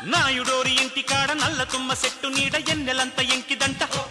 నాయుడోరి ఇంటి కాడ నల్ల తుమ్మ సెట్టు నీడ ఎన్నెలంత ఎంకిదంట